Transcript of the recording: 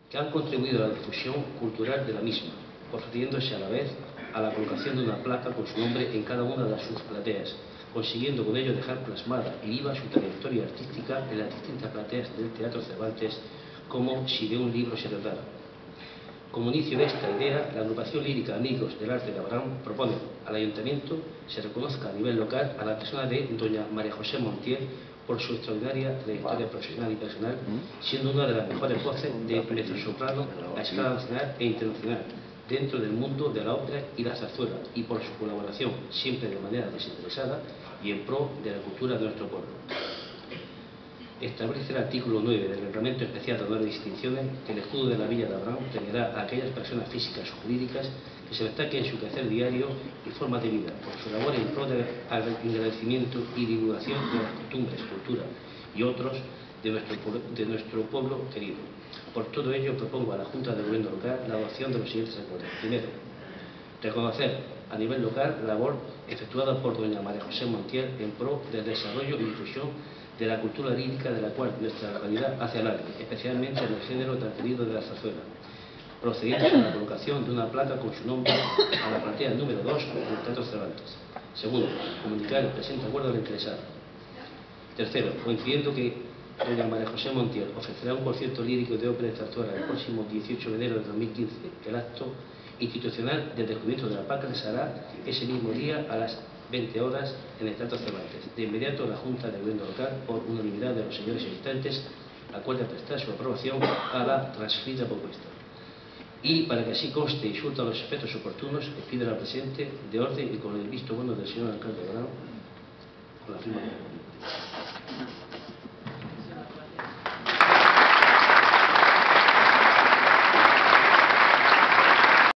que han contribuido a la difusión cultural de la misma, procediéndose a la vez a la colocación de una placa con su nombre en cada una de sus plateas, consiguiendo con ello dejar plasmada y viva su trayectoria artística en las distintas plateas del Teatro Cervantes, como si de un libro se tratara. Como inicio de esta idea, la agrupación lírica Amigos del Arte de Abraham propone al Ayuntamiento se reconozca a nivel local a la persona de doña María José Montiel por su extraordinaria trayectoria profesional y personal, siendo una de las mejores voces de mezzosoprano a escala nacional e internacional dentro del mundo de la ópera y la zarzuela, y por su colaboración, siempre de manera desinteresada y en pro de la cultura de nuestro pueblo. Establece el artículo 9 del Reglamento Especial de Honores y Distinciones que el escudo de la Villa de Abraham premiará a aquellas personas físicas o jurídicas que se destaquen en su quehacer diario y forma de vida por su labor en pro del agradecimiento y divulgación de las costumbres, cultura y otros de nuestro pueblo querido. Por todo ello, propongo a la Junta de Gobierno local la adopción de los siguientes acuerdos. Primero, reconocer a nivel local la labor efectuada por doña María José Montiel en pro del desarrollo y difusión de la cultura lírica de la cual nuestra localidad hace alarde, especialmente en el género tan querido de la zarzuela, procediendo a la colocación de una placa con su nombre a la platea número 2 del Teatro Cervantes. Segundo, comunicar el presente acuerdo al interesado. Tercero, coincidiendo que doña María José Montiel ofrecerá un concierto lírico de ópera y zarzuela el próximo 18 de enero de 2015, el acto institucional del descubrimiento de la placa se hará ese mismo día a las 20 horas en el Teatro Cervantes. De inmediato, la Junta de Gobierno local, por unanimidad de los señores asistentes, acuerda prestar su aprobación a la transferida propuesta. Y para que así conste y surta los efectos oportunos, le pido la presente de orden y con el visto bueno del señor alcalde de Abraham, con la firma de